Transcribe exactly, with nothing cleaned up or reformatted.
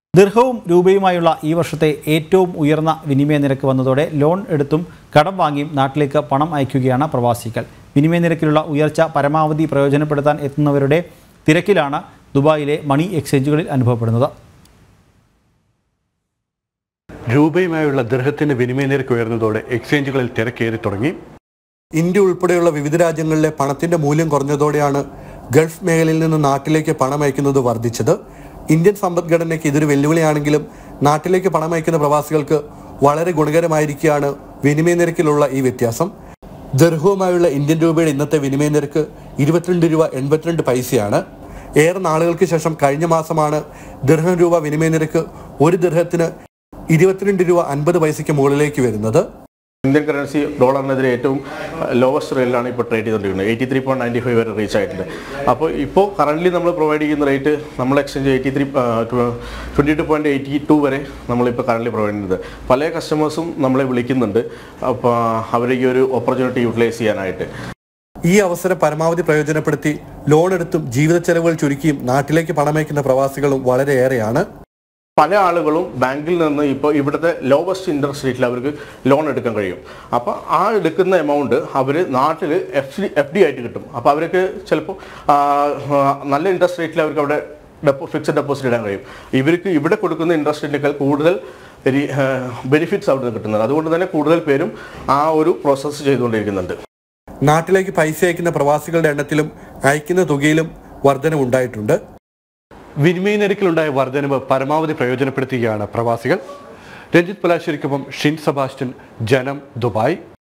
ദിർഹവും രൂപയുമായുള്ള ഈ വർഷത്തെ ഏറ്റവും ഉയർന്ന വിനിമയ നിരക്ക് വന്നതോടെ ലോൺ എടുത്തും കടം വാങ്ങിയും നാട്ടിലേക്ക് പണം അയക്കുകയാണ് പ്രവാസികൾ. വിനിമയ നിരക്കിലുള്ള ഉയർച്ച പരമാവധി പ്രയോജനപ്പെടുത്താൻ എത്തുന്നവരുടെ തിരക്കിലാണ് ദുബായിലെ മണി എക്സ്ചേഞ്ചുകളിൽ അനുഭവപ്പെടുന്നത്. രൂപയുമായുള്ള ദിർഹത്തിന്റെ വിനിമയ നിരക്ക് ഉയർന്നതോടെ എക്സ്ചേഞ്ചുകളിൽ തിരക്കേറി തുടങ്ങി. ഇന്ത്യ ഉൾപ്പെടെയുള്ള വിവിധ രാജ്യങ്ങളിലെ പണത്തിന്റെ മൂല്യം കുറഞ്ഞതോടെയാണ് ഗൾഫ് മേഖലയിൽ നിന്ന് നാട്ടിലേക്ക് പണം അയക്കുന്നത് വർദ്ധിച്ചത്. ഇന്ത്യൻ സമ്പദ്ഘടനയ്ക്ക് ഇതൊരു വെല്ലുവിളിയാണെങ്കിലും നാട്ടിലേക്ക് പണം അയക്കുന്ന പ്രവാസികൾക്ക് വളരെ ഗുണകരമായിരിക്കുകയാണ് വിനിമയ നിരക്കിലുള്ള ഈ വ്യത്യാസം. ദിർഹവുമായുള്ള ഇന്ത്യൻ രൂപയുടെ ഇന്നത്തെ വിനിമയ നിരക്ക് ഇരുപത്തിരണ്ട് രൂപ എൺപത്തിരണ്ട് പൈസയാണ്. ഏറെ നാളുകൾക്ക് ശേഷം കഴിഞ്ഞ മാസമാണ് ദിർഹം രൂപ വിനിമയ നിരക്ക് ഒരു ദിർഹത്തിന് ഇരുപത്തിരണ്ട് രൂപ അൻപത് പൈസയ്ക്ക് മുകളിലേക്ക് വരുന്നത്. ഇന്ത്യൻ കറൻസി ഡോളറിനെതിരെ ഏറ്റവും ലോവസ്റ്റ് റേറ്റിലാണ് ഇപ്പോൾ ട്രേഡ് ചെയ്തുകൊണ്ടിരിക്കുന്നത്. Eighty three point ninety five വരെ റീച്ച് ആയിട്ടുണ്ട്. അപ്പോൾ ഇപ്പോൾ കറൻ്റ്ലി നമ്മൾ പ്രൊവൈഡ് ചെയ്യുന്ന റേറ്റ് നമ്മൾ exchange eighty three twenty two point eighty two വരെ നമ്മളിപ്പോൾ കറൻ്റ്ലി പ്രൊവൈഡ് ചെയ്യുന്നത്. പല കസ്റ്റമേഴ്സും നമ്മളെ വിളിക്കുന്നുണ്ട് അപ്പോൾ അവർ ഈ ഒരു ഓപ്പർച്യൂണിറ്റി യൂട്ടിലൈസ് ചെയ്യാനായിട്ട്. ഈ അവസരം പരമാവധി പ്രയോജനപ്പെടുത്തി ലോൺ എടുത്തും ജീവിത ചെലവുകൾ ചുരുക്കിയും നാട്ടിലേക്ക് പണമയക്കുന്ന പ്രവാസികളും വളരെയേറെയാണ്. പല ആളുകളും ബാങ്കിൽ നിന്ന് ഇപ്പോൾ ഇവിടുത്തെ ലോവസ്റ്റ് ഇൻട്രസ്റ്റ് റേറ്റിൽ അവർക്ക് ലോൺ എടുക്കാൻ കഴിയും. അപ്പോൾ ആ എടുക്കുന്ന എമൗണ്ട് അവർ നാട്ടിൽ എഫ് ഡി എഫ് ഡി ആയിട്ട് കിട്ടും. അപ്പോൾ അവർക്ക് ചിലപ്പോൾ നല്ല ഇൻട്രസ്റ്റ് റേറ്റിൽ അവർക്ക് അവിടെ ഡെപ്പോ ഫിക്സഡ് ഡെപ്പോസിറ്റ് ഇടാൻ കഴിയും. ഇവർക്ക് ഇവിടെ കൊടുക്കുന്ന ഇൻട്രസ്റ്റ് റേറ്റിനേക്കാൾ കൂടുതൽ ബെനിഫിറ്റ്സ് അവിടെ നിന്ന് കിട്ടുന്നത്. അതുകൊണ്ട് തന്നെ കൂടുതൽ പേരും ആ ഒരു പ്രോസസ്സ് ചെയ്തുകൊണ്ടിരിക്കുന്നുണ്ട്. നാട്ടിലേക്ക് പൈസ അയക്കുന്ന പ്രവാസികളുടെ എണ്ണത്തിലും അയക്കുന്ന തുകയിലും വർധനവുണ്ടായിട്ടുണ്ട്. വിനിമയ നിരക്കിലുണ്ടായ വർധനവ് പരമാവധി പ്രയോജനപ്പെടുത്തുകയാണ് പ്രവാസികൾ. രഞ്ജിത്ത് പലാശ്ശേരിക്കൊപ്പം ഷിൻ സെബാസ്റ്റ്യൻ, ജനം, ദുബായ്.